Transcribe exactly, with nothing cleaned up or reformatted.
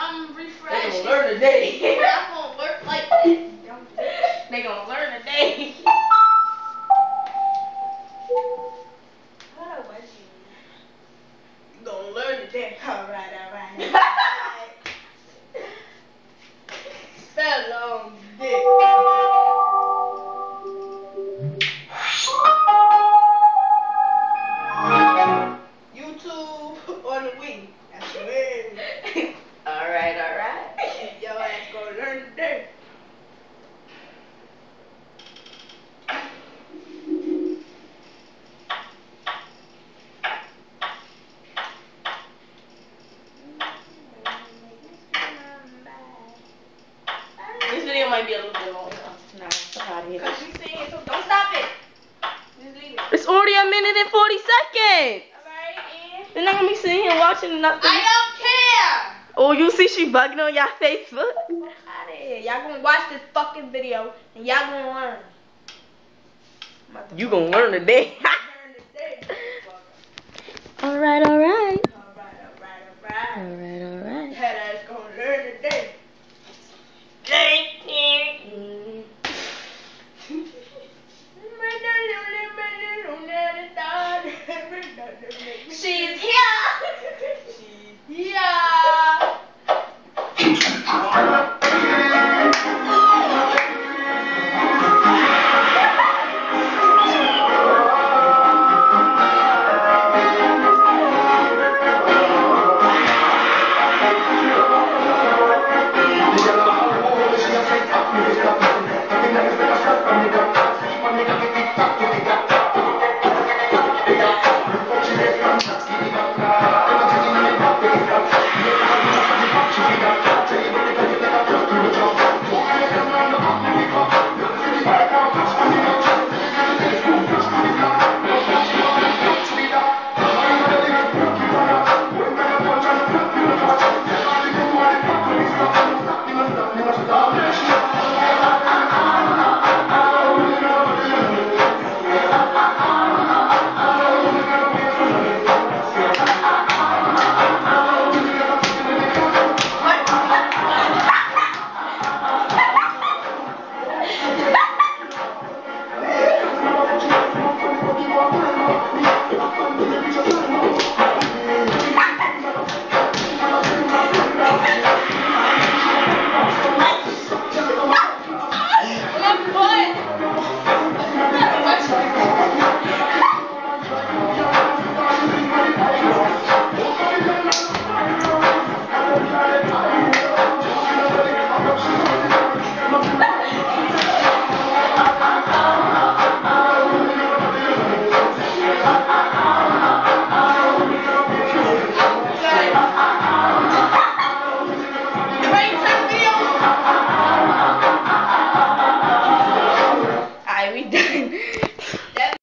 I'm refreshed. They gonna learn today. It's not gonna work like this. They gonna learn today. What was you? You gonna learn today. Alright, alright. Alright. Fell long dick. YouTube on the Wii. That's weird. Alright, alright. Your ass gonna learn today. This video might be a little bit long. Nah, I'm out of here. Cause you sing it, so don't stop it. Just leave it. It's already a minute and forty seconds. Alright, and They're not gonna be sitting here watching nothing. I don't care. Oh, you see she bugging on y'all Facebook? Fuck outta here. Y'all gonna watch this fucking video and y'all gonna learn. You gonna learn today. Learn today, motherfucker. Alright, alright. Alright, alright, alright. Alright, alright. That ass gonna learn today. She's here. She's here.